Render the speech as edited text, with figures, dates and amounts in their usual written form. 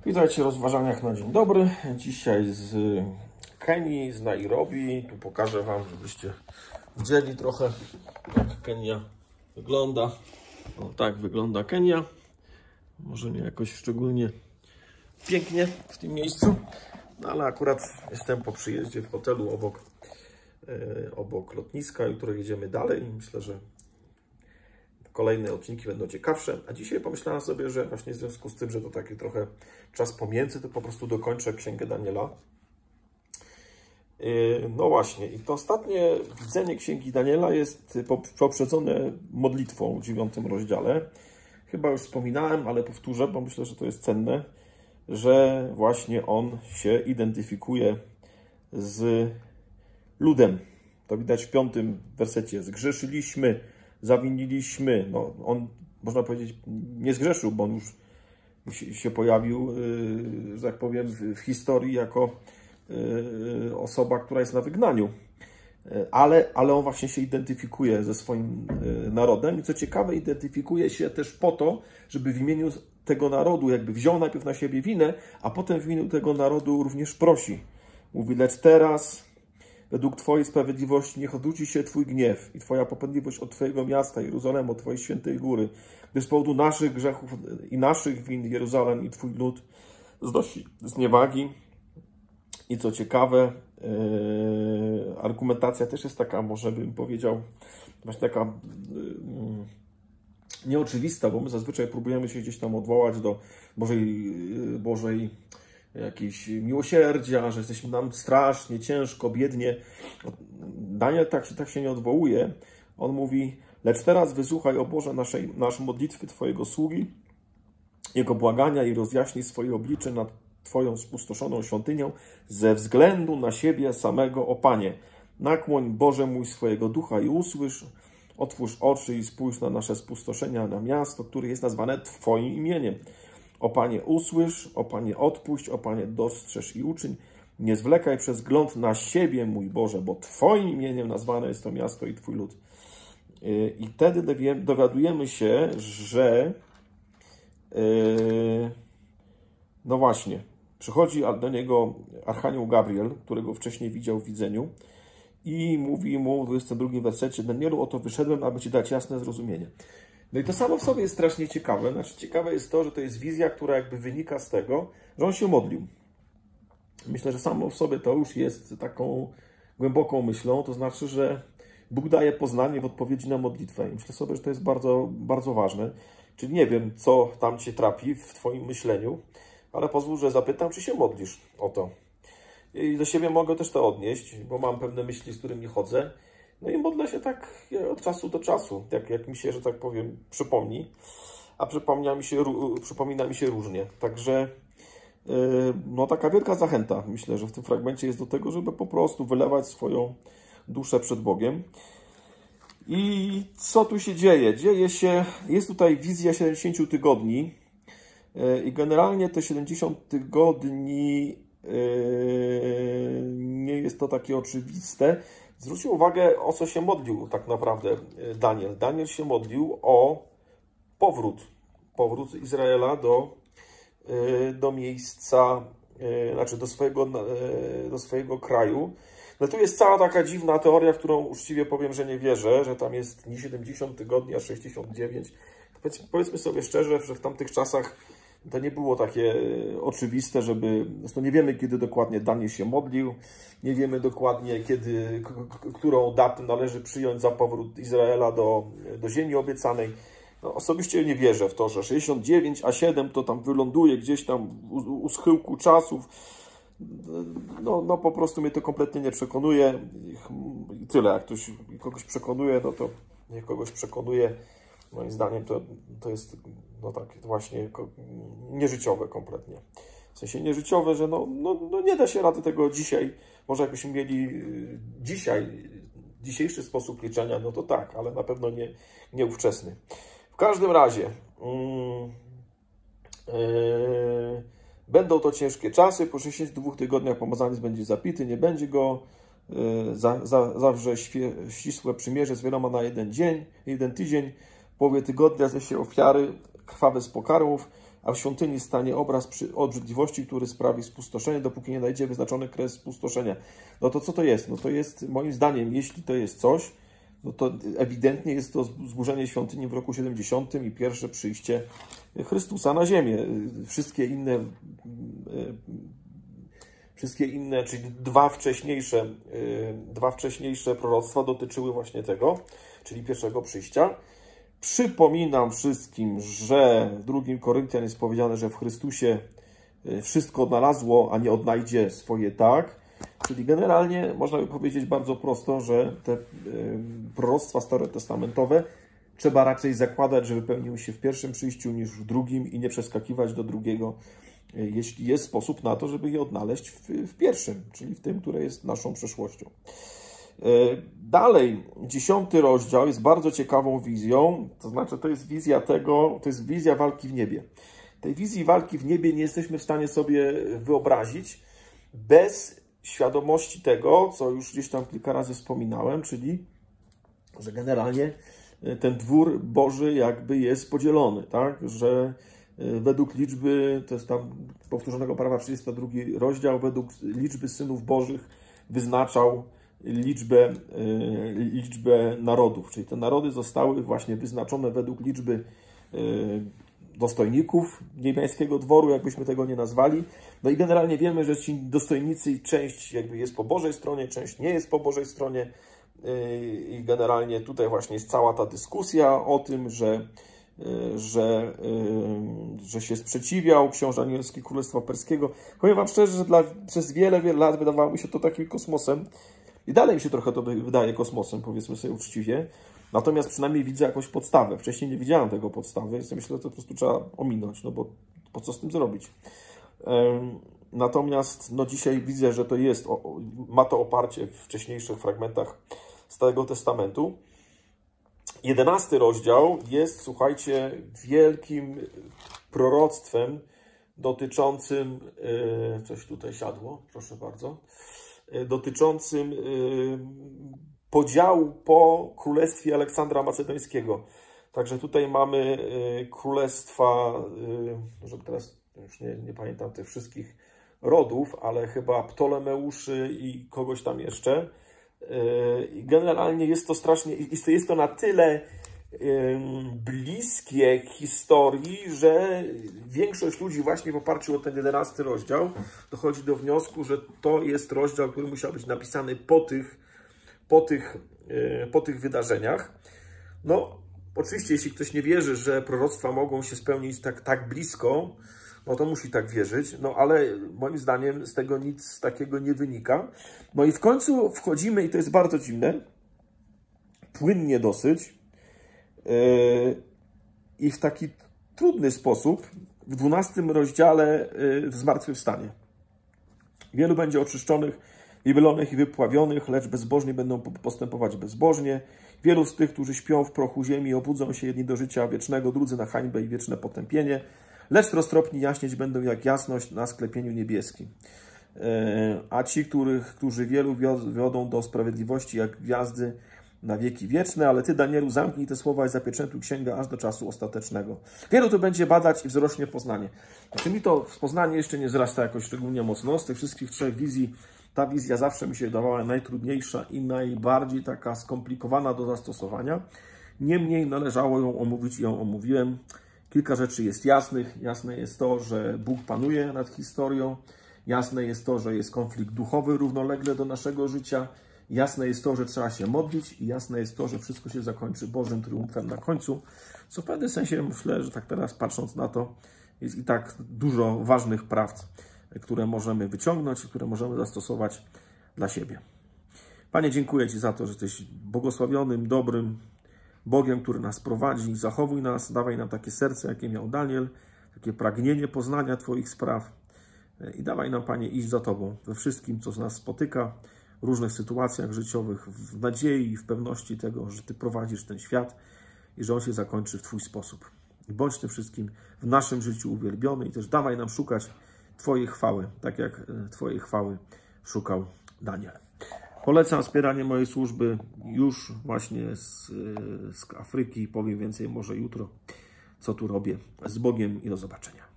Witajcie w rozważaniach na dzień dobry. Dzisiaj z Kenii, z Nairobi. Tu pokażę Wam, żebyście widzieli trochę, jak Kenia wygląda. O, tak wygląda Kenia. Może nie jakoś szczególnie pięknie w tym miejscu, no, ale akurat jestem po przyjeździe w hotelu obok lotniska. Jutro jedziemy dalej. Myślę, że kolejne odcinki będą ciekawsze. A dzisiaj pomyślałem sobie, że właśnie w związku z tym, że to taki trochę czas pomiędzy, to po prostu dokończę Księgę Daniela. No właśnie, i to ostatnie widzenie Księgi Daniela jest poprzedzone modlitwą w 9 rozdziale. Chyba już wspominałem, ale powtórzę, bo myślę, że to jest cenne, że właśnie on się identyfikuje z ludem. To widać w 5 wersecie. Zgrzeszyliśmy, zawiniliśmy. No, on, można powiedzieć, nie zgrzeszył, bo on już się pojawił, że tak powiem, w historii jako osoba, która jest na wygnaniu. Ale on właśnie się identyfikuje ze swoim narodem. I co ciekawe, identyfikuje się też po to, żeby w imieniu tego narodu jakby wziął najpierw na siebie winę, a potem w imieniu tego narodu również prosi. Mówi, lecz teraz według Twojej sprawiedliwości niech odwróci się Twój gniew i Twoja popędliwość od Twojego miasta, Jeruzalem, od Twojej świętej góry, gdyż z powodu naszych grzechów i naszych win Jeruzalem i Twój lud znosi zniewagi. I co ciekawe, argumentacja też jest taka, może bym powiedział, właśnie taka nieoczywista, bo my zazwyczaj próbujemy się gdzieś tam odwołać do Bożej jakiejś miłosierdzia, że jesteśmy nam strasznie, ciężko, biednie. Daniel tak się nie odwołuje. On mówi, lecz teraz wysłuchaj, o Boże, nasze modlitwy Twojego sługi, Jego błagania i rozjaśnij swoje oblicze nad Twoją spustoszoną świątynią ze względu na siebie samego, o Panie. Nakłoń, Boże mój, swojego ducha i usłysz, otwórz oczy i spójrz na nasze spustoszenia, na miasto, które jest nazwane Twoim imieniem. O Panie, usłysz, o Panie, odpuść, o Panie, dostrzeż i uczyń. Nie zwlekaj przez wzgląd na siebie, mój Boże, bo Twoim imieniem nazwane jest to miasto i Twój lud. I wtedy dowiadujemy się, że no właśnie, przychodzi do niego Archanioł Gabriel, którego wcześniej widział w widzeniu, i mówi mu w 22 wersecie, Danielu, oto wyszedłem, aby Ci dać jasne zrozumienie. No i to samo w sobie jest strasznie ciekawe. Znaczy, ciekawe jest to, że to jest wizja, która jakby wynika z tego, że on się modlił. Myślę, że samo w sobie to już jest taką głęboką myślą, to znaczy, że Bóg daje poznanie w odpowiedzi na modlitwę. I myślę sobie, że to jest bardzo, bardzo ważne. Czyli nie wiem, co tam Cię trapi w Twoim myśleniu, ale pozwól, że zapytam, czy się modlisz o to. I do siebie mogę też to odnieść, bo mam pewne myśli, z którymi chodzę. No i modlę się tak od czasu do czasu, jak mi się, że tak powiem, przypomni. A przypomina mi się różnie. Także no taka wielka zachęta, myślę, że w tym fragmencie jest do tego, żeby po prostu wylewać swoją duszę przed Bogiem. I co tu się dzieje? Jest tutaj wizja 70 tygodni i generalnie te 70 tygodni nie jest to takie oczywiste. Zwróćcie uwagę, o co się modlił tak naprawdę Daniel. Daniel się modlił o powrót Izraela do miejsca, znaczy do swojego kraju. No tu jest cała taka dziwna teoria, w którą uczciwie powiem, że nie wierzę, że tam jest nie 70 tygodni, a 69. Powiedzmy sobie szczerze, że w tamtych czasach to nie było takie oczywiste, zresztą nie wiemy, kiedy dokładnie Daniel się modlił, nie wiemy dokładnie, którą datę należy przyjąć za powrót Izraela do ziemi obiecanej. No, osobiście nie wierzę w to, że 69 a 7 to tam wyląduje gdzieś tam u schyłku czasów. No po prostu mnie to kompletnie nie przekonuje. I tyle, jak ktoś kogoś przekonuje, no to niech kogoś przekonuje. Moim zdaniem to jest no tak właśnie nieżyciowe kompletnie. W sensie nieżyciowe, że no nie da się rady tego dzisiaj. Może jakbyśmy mieli dzisiejszy sposób liczenia, no to tak, ale na pewno nie ówczesny. W każdym razie będą to ciężkie czasy. Po 62 tygodniach pomazaniec będzie zapity, nie będzie go. Zawrze ścisłe przymierze z wieloma na jeden tydzień. W połowie tygodnia zniesie ofiary krwawe z pokarmów, a w świątyni stanie obraz obrzydliwości, który sprawi spustoszenie, dopóki nie najdzie wyznaczony kres spustoszenia. No to co to jest? No to jest, moim zdaniem, jeśli to jest coś, no to ewidentnie jest to zburzenie świątyni w roku 70 i pierwsze przyjście Chrystusa na ziemię. Wszystkie inne, czyli dwa wcześniejsze proroctwa dotyczyły właśnie tego, czyli pierwszego przyjścia. Przypominam wszystkim, że w 2 Koryntian jest powiedziane, że w Chrystusie wszystko odnalazło, a nie odnajdzie swoje tak. Czyli generalnie można by powiedzieć bardzo prosto, że te proroctwa starotestamentowe trzeba raczej zakładać, że wypełniły się w pierwszym przyjściu niż w drugim i nie przeskakiwać do drugiego, jeśli jest sposób na to, żeby je odnaleźć w pierwszym, czyli w tym, które jest naszą przeszłością. Dalej, 10 rozdział jest bardzo ciekawą wizją, to znaczy to jest wizja tego, to jest wizja walki w niebie. Tej wizji walki w niebie nie jesteśmy w stanie sobie wyobrazić bez świadomości tego, co już gdzieś tam kilka razy wspominałem, czyli że generalnie ten dwór Boży jakby jest podzielony, tak? Że według liczby, to jest tam powtórzonego prawa 32 rozdział, według liczby synów Bożych wyznaczał liczbę narodów, czyli te narody zostały właśnie wyznaczone według liczby dostojników niebiańskiego dworu, jakbyśmy tego nie nazwali. No i generalnie wiemy, że ci dostojnicy, część jakby jest po Bożej stronie, część nie jest po Bożej stronie i generalnie tutaj właśnie jest cała ta dyskusja o tym, że się sprzeciwiał książę anielski Królestwa Perskiego. Powiem wam szczerze, że przez wiele lat wydawało mi się to takim kosmosem i dalej mi się trochę to wydaje kosmosem, powiedzmy sobie uczciwie. Natomiast przynajmniej widzę jakąś podstawę. Wcześniej nie widziałem tego podstawy, więc myślę, że to po prostu trzeba ominąć, no bo po co z tym zrobić? Natomiast no dzisiaj widzę, że to jest, ma to oparcie w wcześniejszych fragmentach Starego Testamentu. 11 rozdział jest, słuchajcie, wielkim proroctwem dotyczącym, coś tutaj siadło, proszę bardzo, dotyczącym podziału po królestwie Aleksandra Macedońskiego. Także tutaj mamy królestwa, żeby teraz już nie pamiętam tych wszystkich rodów, ale chyba Ptolemeuszy i kogoś tam jeszcze. Generalnie jest to strasznie, jest to na tyle bliskie historii, że większość ludzi właśnie w oparciu o ten 11 rozdział dochodzi do wniosku, że to jest rozdział, który musiał być napisany po tych wydarzeniach. No, oczywiście, jeśli ktoś nie wierzy, że proroctwa mogą się spełnić tak blisko, no to musi tak wierzyć, no ale moim zdaniem z tego nic takiego nie wynika. No i w końcu wchodzimy, i to jest bardzo dziwne, płynnie dosyć i w taki trudny sposób w 12 rozdziale w zmartwychwstanie. Wielu będzie oczyszczonych, wybilonych i wypławionych, lecz bezbożni będą postępować bezbożnie. Wielu z tych, którzy śpią w prochu ziemi, obudzą się, jedni do życia wiecznego, drudzy na hańbę i wieczne potępienie. Lecz roztropni jaśnieć będą jak jasność na sklepieniu niebieskim. A ci, którzy wielu wiodą do sprawiedliwości jak gwiazdy na wieki wieczne, ale Ty, Danielu, zamknij te słowa i zapieczętuj księgę aż do czasu ostatecznego. Wielu to będzie badać i wzrośnie poznanie. Znaczy mi to poznanie jeszcze nie wzrasta jakoś szczególnie mocno. Z tych wszystkich 3 wizji ta wizja zawsze mi się dawała najtrudniejsza i najbardziej taka skomplikowana do zastosowania. Niemniej należało ją omówić i ją omówiłem. Kilka rzeczy jest jasnych. Jasne jest to, że Bóg panuje nad historią. Jasne jest to, że jest konflikt duchowy równolegle do naszego życia. Jasne jest to, że trzeba się modlić i jasne jest to, że wszystko się zakończy Bożym triumfem na końcu. Co w pewnym sensie myślę, że tak teraz patrząc na to, jest i tak dużo ważnych prawd, które możemy wyciągnąć i które możemy zastosować dla siebie. Panie, dziękuję Ci za to, że jesteś błogosławionym, dobrym Bogiem, który nas prowadzi. Zachowuj nas, dawaj nam takie serce, jakie miał Daniel, takie pragnienie poznania Twoich spraw i dawaj nam, Panie, iść za Tobą we wszystkim, co z nas spotyka, w różnych sytuacjach życiowych, w nadziei i w pewności tego, że Ty prowadzisz ten świat i że on się zakończy w Twój sposób. I bądź tym wszystkim w naszym życiu uwielbiony i też dawaj nam szukać Twojej chwały, tak jak Twojej chwały szukał Daniel. Polecam wspieranie mojej służby już właśnie z Afryki. Powiem więcej może jutro, co tu robię. Z Bogiem i do zobaczenia.